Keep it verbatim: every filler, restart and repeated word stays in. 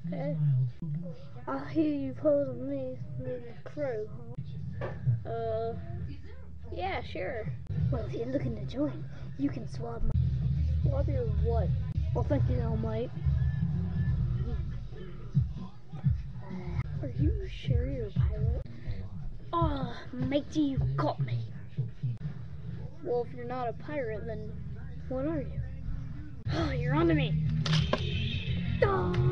Hey, I hear you pulled me with the crew, huh? Uh, yeah, sure. Well, if you're looking to join, you can swab my... Swab your what? Well, thank you, All Might. Uh, are you sure you're a pirate? Ah, oh, matey, you caught me. Well, if you're not a pirate, then what are you? Oh, you're onto me. Oh.